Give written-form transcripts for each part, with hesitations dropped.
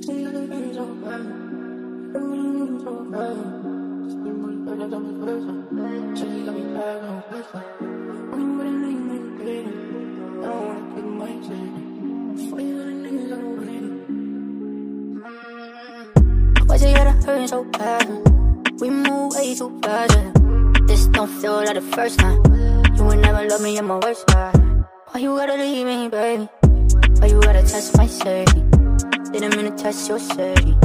Why'd you gotta hurt so bad? We move way too fast. This don't feel like the first time. You would never love me at my worst side. Why you gotta leave me, baby? Why you gotta test my safety? Didn't mean to test your safety.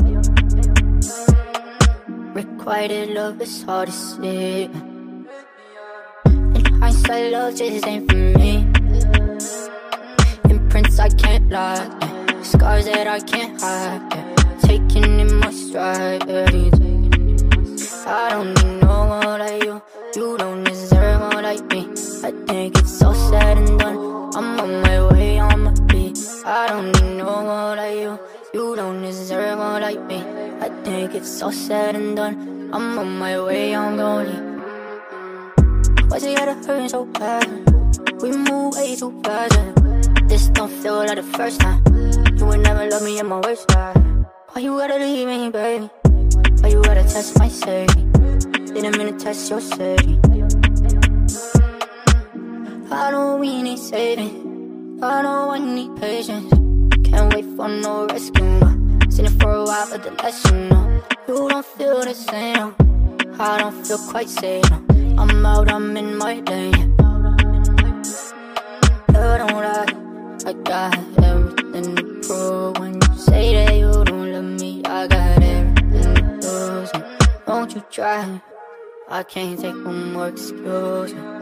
Requited love is hard to see. In hindsight, love just ain't for me. Imprints I can't lie, scars that I can't hide. Taking in my stride, I don't need no one like you. You don't deserve one like me. I think it's so sad and done. I'm on my way, on my feet. I don't need no one like you. You don't deserve one like me. I think it's so sad and done. I'm on my way, I'm gonna leave. Why'd you gotta hurt so bad? We move way too fast. This don't feel like the first time. You would never love me at my worst side. Why you gotta leave me, baby? Why you gotta test my safety? Didn't mean to test your safety. I know we need saving. I know I need patience. Can't wait for no rescue. Seen it for a while, but the less you know. You don't feel the same. I don't feel quite safe. I'm out, I'm in my lane. You don't lie. I got everything to prove. When you say that you don't love me, I got everything to lose. Won't you try? I can't take no more excuses.